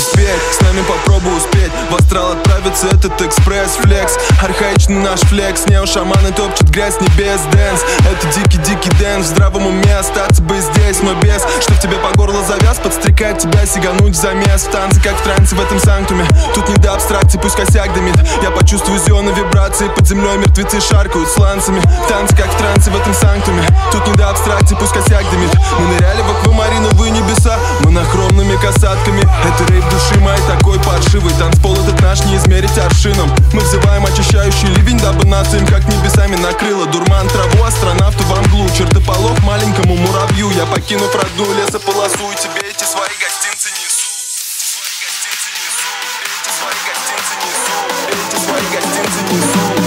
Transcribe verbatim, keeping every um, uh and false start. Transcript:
спеть, с нами попробуй успеть. В астрал отправится этот экспресс-флекс. Архаичный наш флекс, нео-шаманы топчут грязь небес. Дэнс, это дикий-дикий дэнс. В здравом уме остаться бы здесь, но без что в тебе по горло завяз, подстрекает тебя сигануть в замес. В танце, как в трансе в этом санктуме. Тут не до абстракции, пусть косяк дымит. Я почувствую зионы вибрации. Под землей мертвецы шаркают с ланцами. В танце, как в трансе в этом санктуме. Тут не до абстракции, пусть косяк дымит. Мы ныряли в аквамариновые небеса монохромными касатками. Это рейв души моей такой паршивый. Танцпол этот наш не измерить аршином. Мы взываем очищающий ливень, дабы нас им как небесами накрыло. Дурман траву, астронавту во мглу. Чертополох маленькому муравью. Я покинув родную лесополосу и тебе эти свои гостинцы несу. Эти свои гостинцы несу. Эти свои гостинцы несу.